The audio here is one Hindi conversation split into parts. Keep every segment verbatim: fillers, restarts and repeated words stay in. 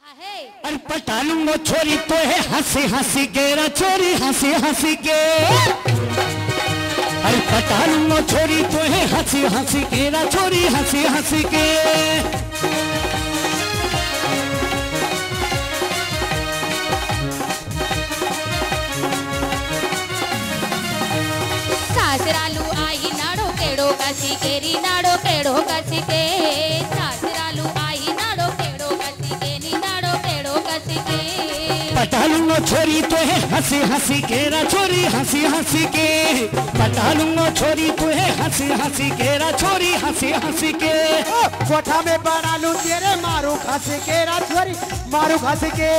अरे पटा लूंगा छोरी तो है हंसी हंसी के चोरी हंसी हंसी के। अरे पटा लूंगा छोरी तो है हंसी हंसी के चोरी हंसी हंसी के। सासरालू आई नाड़ो केड़ो कसी केरी नाड़ो केड़ो कसी के। सासरालू आई नाड़ो केड़ो कसी केरी नाड़ो केड़ो कसी के। पटा लूंगा छोरी तो है हंसी हंसी के चोरी हंसी हंसी के। पटा लूंगा छोरी तो है हंसी हंसी के चोरी हंसी हंसी के। कोठा में बना लूं तेरे मारू हंसी के छोरी मारू हंसी के।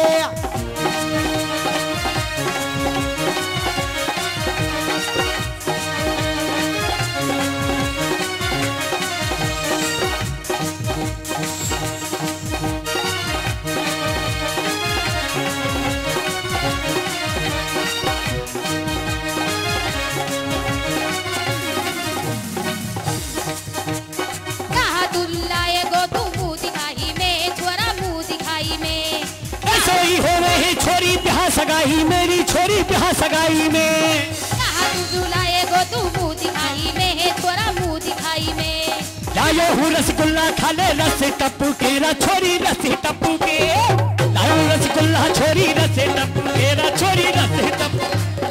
छोरी ब्याह सगाई मेरी छोरी ब्याह सगाई में। कहा तू झुलाए गो तू मुँह दिखाई में है छोरा मुँह दिखाई में। लायो हूँ रसगुल्ला खाले रस टप्पू के रा छोरी रस टप्पू के। लायो रसगुल्ला छोरी रस टप्पू के रा छोरी रस टप्पू।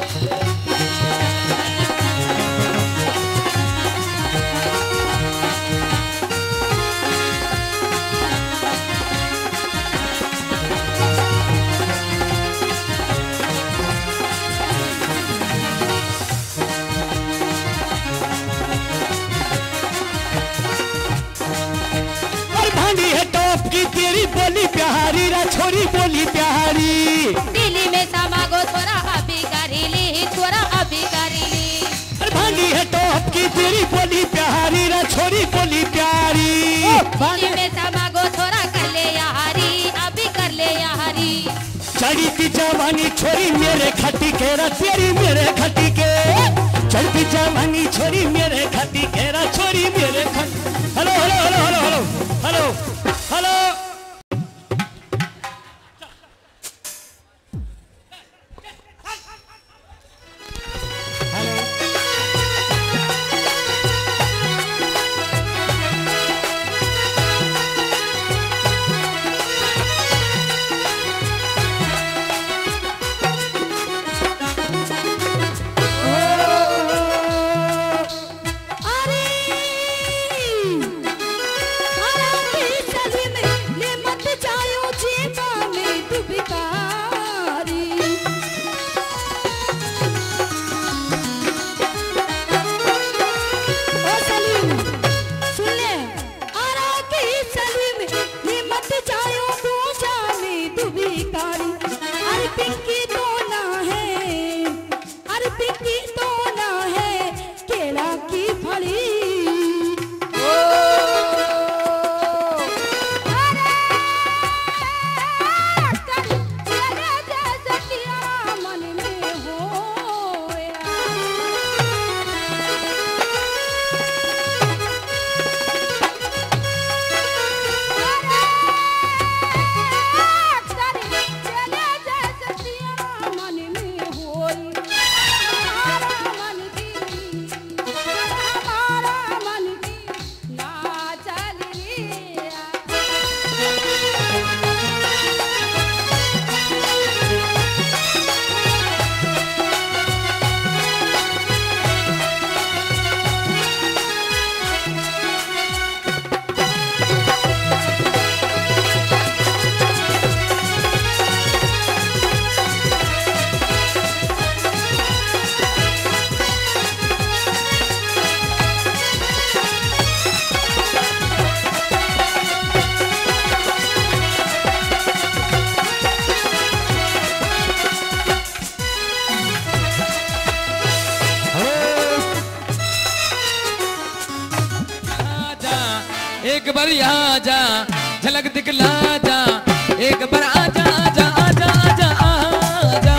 तेरी बोली प्यारी रा छोरी बोली प्यारी। दिल्ली में समागो छोरा अभी करीली छोरा अभी करीली। भांगी है टॉप की तेरी बोली प्यारी रा छोरी बोली प्यारी। दिल्ली में समागो छोरा कर ले यारी अभी कर ले यारी। चढ़ी की जवानी छोरी मेरे खटी के रा तेरी मेरे खटी के। चढ़ती जवानी छोरी मेरे खटी के रा छोरी मेरे खटी। Hello hello hello hello hello hello hello. एक बार यहाँ जा झलक दिखला जा। एक बार आजा आजा आजा आजा आजा।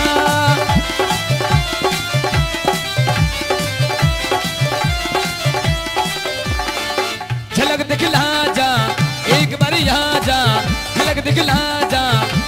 झलक दिखला जा एक बार यहाँ जा झलक दिखला जा।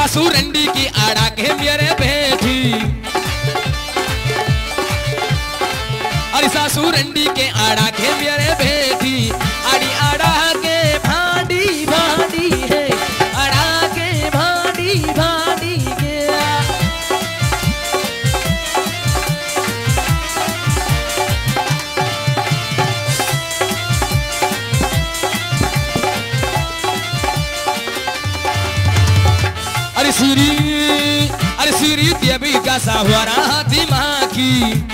सासू रंडी की आड़ा के मेरे बैठी, अरे सासू रंडी के आड़ा के मेरे बैठी, आड़ी आड़ा के भांडी भांडी है, आड़ा के भांडी भांडी गया। अरे सीरी अरे सीरी देवी का साहुआरा दिमाग की,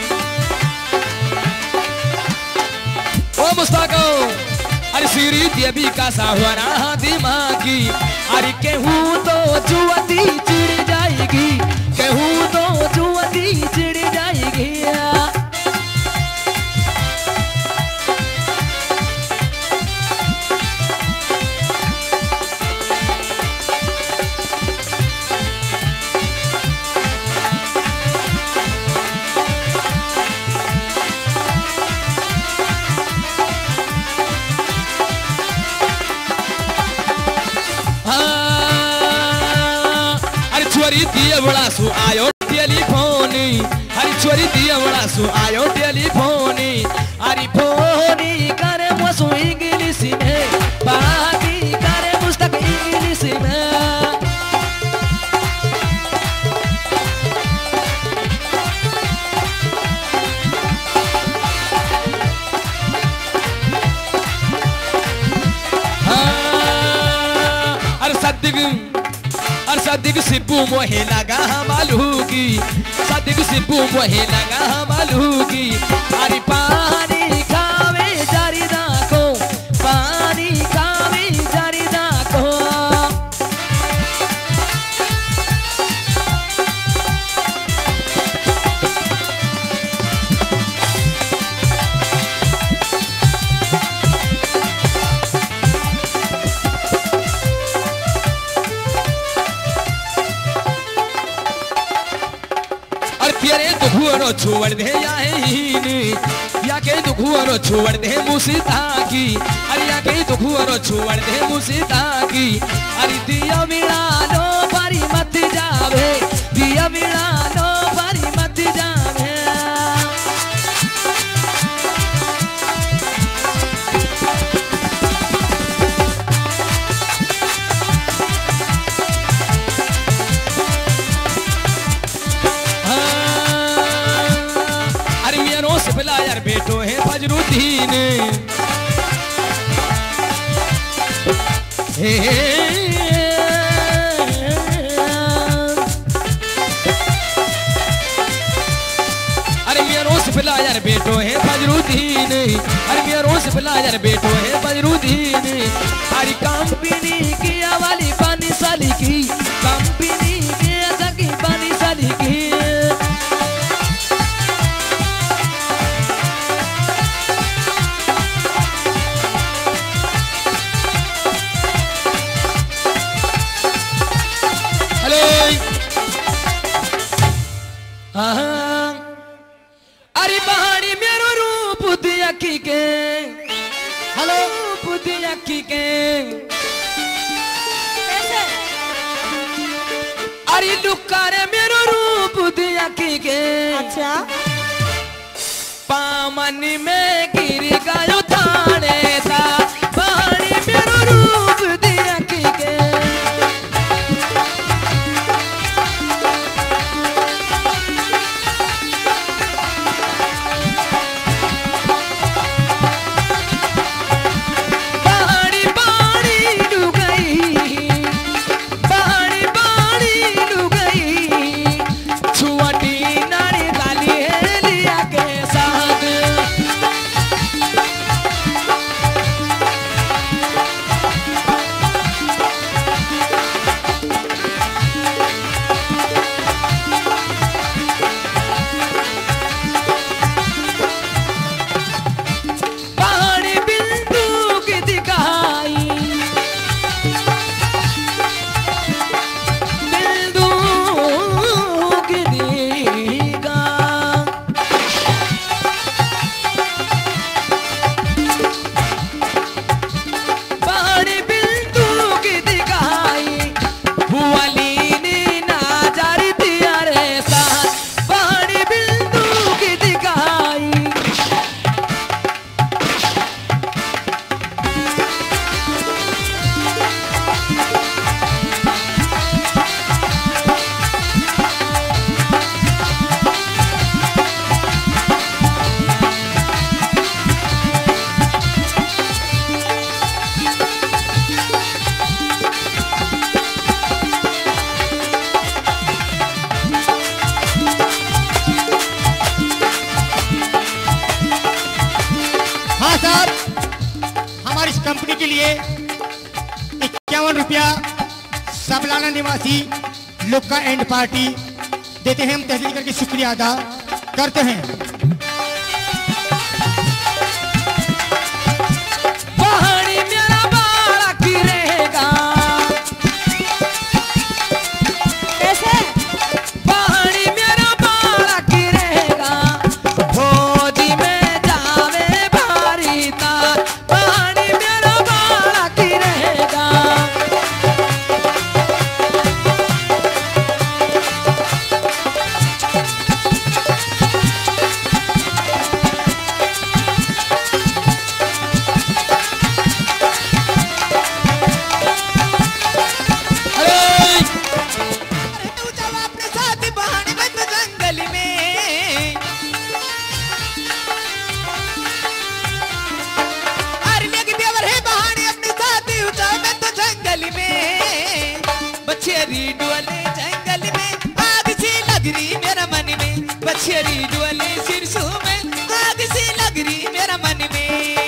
ओ मुस्ताको अरे सीरी देवी का साहुआरा दिमाग की, अरे कहूँ तो जुआती चिड़ जाएगी, कहूँ तो जुआती चिड़ जाएगी। चोरी दिया बड़ा सु आयो टेलीफोनी, हरी चोरी दिया बड़ा सु आयो टेलीफोनी, हरी फोनी करे मुझसे इंग्लिश में, बाकी करे मुझतक इंग्लिश में। हाँ अरे सद्दिक सदिक सिब्बू मोहे लगा मालूगी, सदिक सिब्बू मोहे लगा मालूगी, अरे पानी खावे जारी दाको, पानी खावे जारी दाको। तेरे दुखुअरो छोड़ दे याहीनी, या के दुखुअरो छोड़ दे मुसीता की, अरे या के दुखुअरो छोड़ दे मुसीता की, अरे दिया मिलानो पारी मत जावे, दिया मिलानो पारी मत जावे। यार बेटो है फजरुद्दीन, हे अरे मियां रोज पिला यार बेटो है फजरुद्दीन, अरे मियां रोज पिला यार बेटो है फजरुद्दीन, हरी कंपनी की वाली पानी साली की, कंपनी की सगी पानी साली की। अरे बहाड़ी मेरो रूप दिया की के, हेलो रूप दिया की के, कैसे अरे लुकारे मेरो रूप दिया की के, अच्छा पामनी में गिर गयो थाने सा, बहाड़ी मेरो रूप दिया की के। शाह साहब हमारी इस कंपनी के लिए इक्यावन रुपया सबलाना निवासी लुक्का एंड पार्टी देते हैं। हम तहसील करके शुक्रिया अदा करते हैं। पहाड़ी मेरा बाड़ा की रहेगा कैसे पहाड़ी मेरा बाड़ा की रहेगा भोजी में जावे भारी ता पहाड़ी मेरा बाड़ा की रहेगा बछेरी डोले जंगल में आग सी लग रही मेरा मन में बछेरी डोले सिरसों में आग सी लग रही मेरा मन में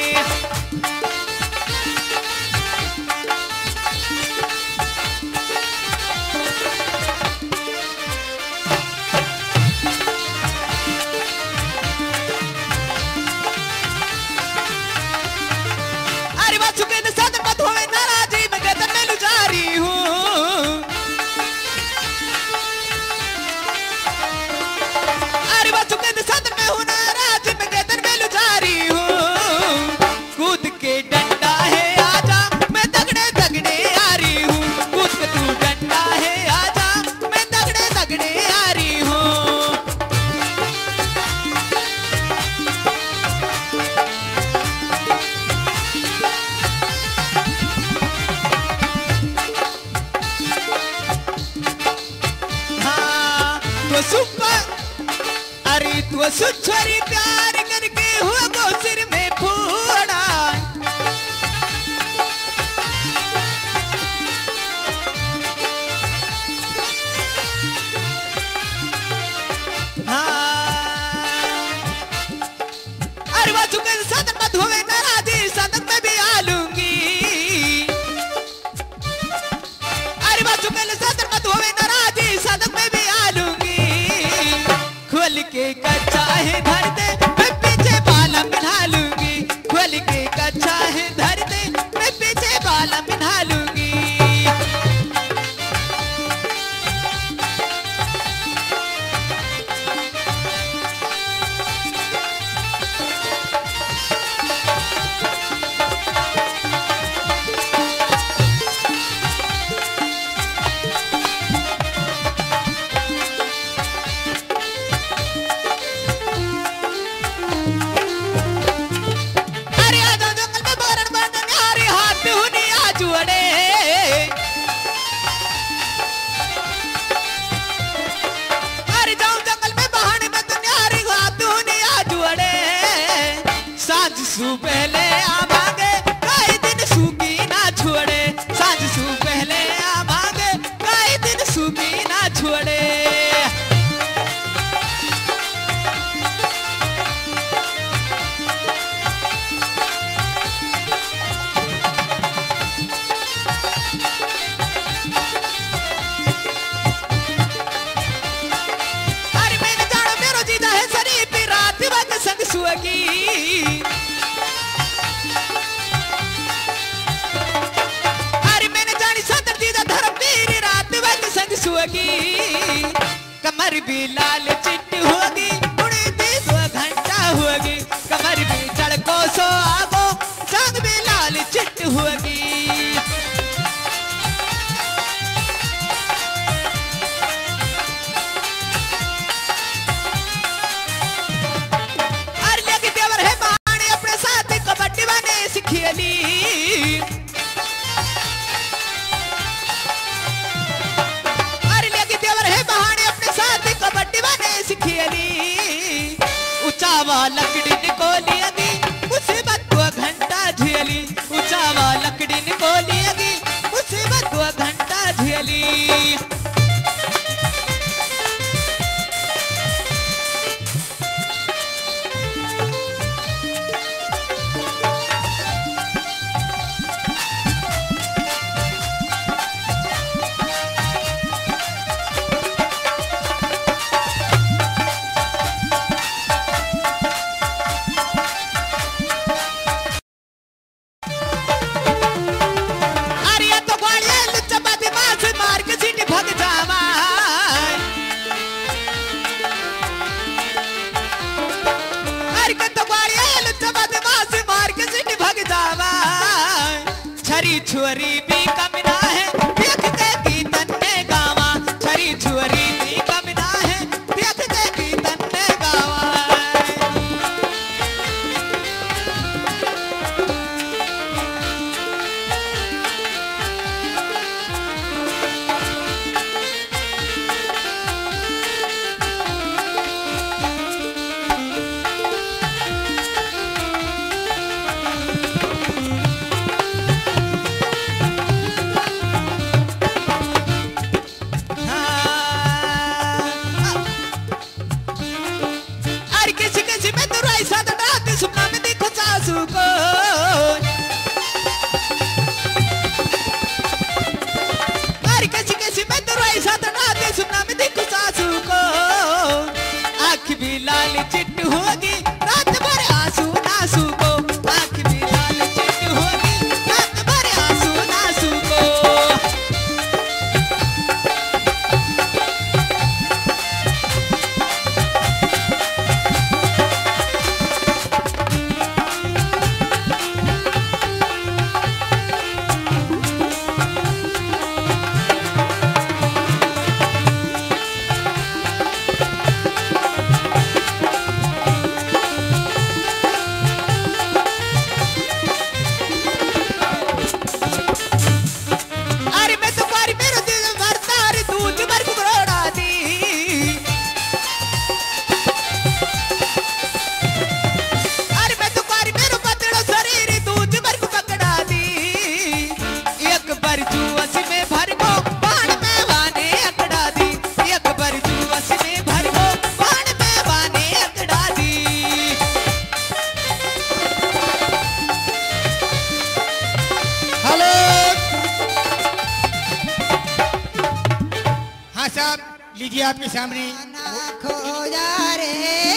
अरे बात चुके न साथ मत होवे नाराजी मैं कहता मैं लुचारी हूँ चुके सदर में हूँ नाराज मैं कहते मैं लुचारी हूँ कूद के डंडा है आजा मैं दगड़े दगड़े आ रही हूँ कूद के तू डंडा है आजा मैं दगड़े दगड़े आ रही हूँ हाँ तो सुपर अरे तू सुछरी प्यार करके हुआ गो सिर में फोड़ा हाँ अरे वो चुके सदन मत हुए नाराजी सदन में भी आ लूंगी अरे वो चुके सदन मत हुए नाराजी सदन में भी आ लूंगी खोल के कच्चा है धर दे मैं पीछे बाला मिला लूंगी खोल के कच्चा है धर दे मैं पीछे बाला मिला लूंगी सू पहले आ भागे कई दिन सूखी ना छोड़े सांझ सू पहले आ भागे कई दिन सूखी ना छोड़े अरे मैंने जाना मेरो जीजा है सरी पी रात वक्त संग सुअगी सुअगी कमर भी लाल चिट्ट होगी उड़ी भी दो घंटा होगी कमर भी चढ़को सो आगो संग भी लाल चिट्ट होगी अरे लगी देवर है बहाने अपने साथ कबड्डी बने सिखियली उचावा लकड़ी निकोली अगी मुसीबत को घंटा झेली उचावा लकड़ी निकोली अगी मुसीबत को घंटा झेली छरी छुरी भी कमिना है देखते की तन्ने गावा छरी छुरी भी कमिना है देखते की तन्ने गावा लाल चिट्ट होगी रात भर आंसू नासू को आँख भी लाल चिट्ट होगी रात भर आंसू नासू को लीजिए आपके सामने खोजा रे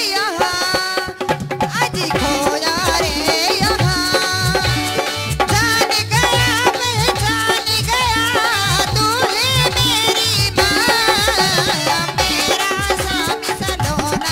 यहाँ आज खोजा रे यहाँ जान गया मैं जान गया तू है मेरी माँ मेरा स्वामी सलोना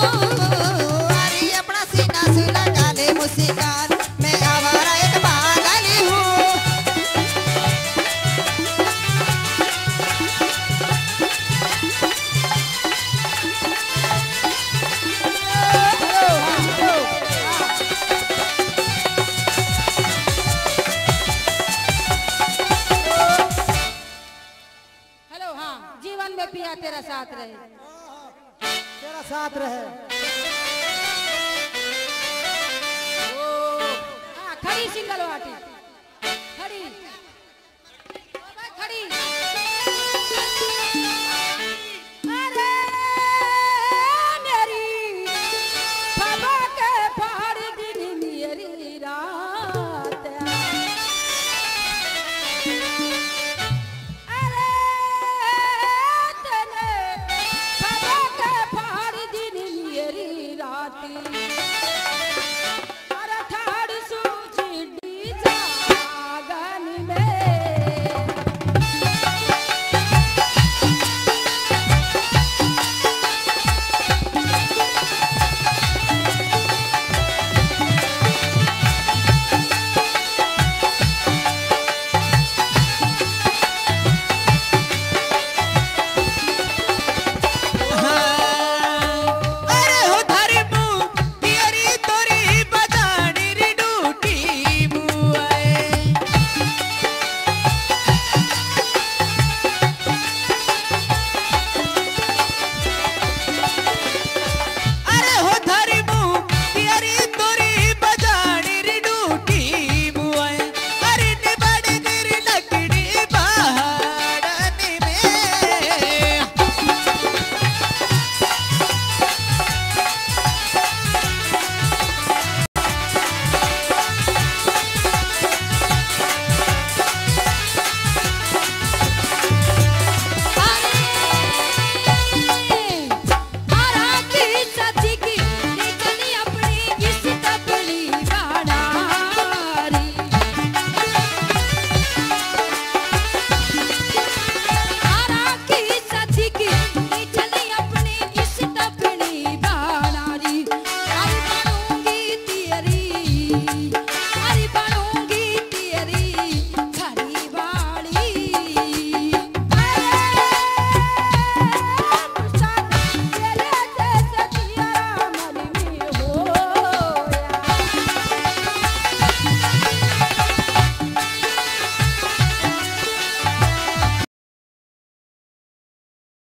अरे अपना सीना से लगा ले मुस्कान, मैं आवारा एक पागल हूँ। हेलो हाँ, जीवन में पिया तेरा साथ रहे। तेरा साथ रहे। हाँ, खड़ी सिंगल वाटी, खड़ी, ओ भाई खड़ी। अरे मेरी बाबा के पहाड़ दिन मेरी रात। अरे तेरे बाबा के पहाड़ दिन मेरी रात।